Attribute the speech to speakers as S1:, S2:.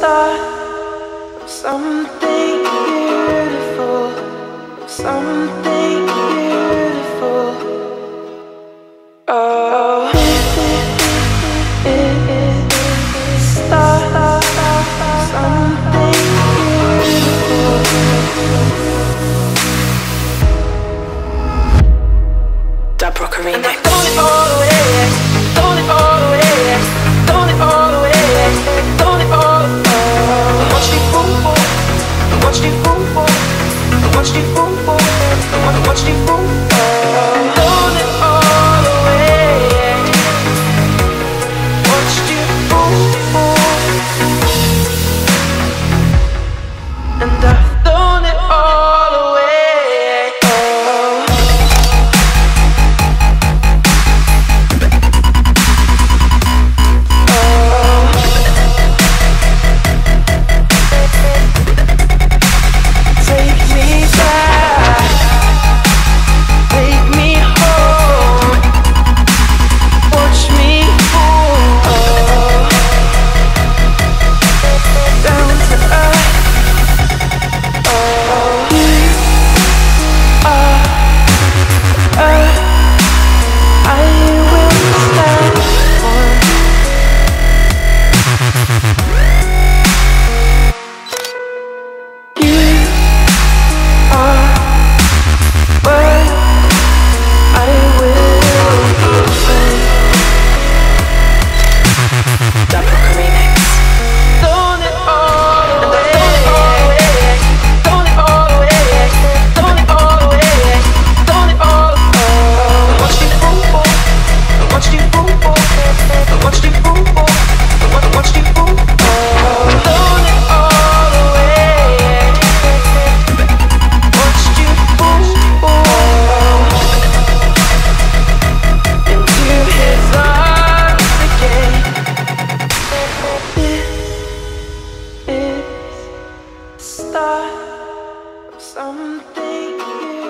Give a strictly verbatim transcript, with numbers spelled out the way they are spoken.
S1: start of something beautiful, of something beautiful. Oh, start of something beautiful. DubRocca Remix. Don't it all the way, don't it all the way, don't it all the way, don't it all. Watch the boom boom, watch the boom boom, watch the boom boom, watch the boom. Don't it all the way, watch the boom boom, and I've done it all the way. Start something.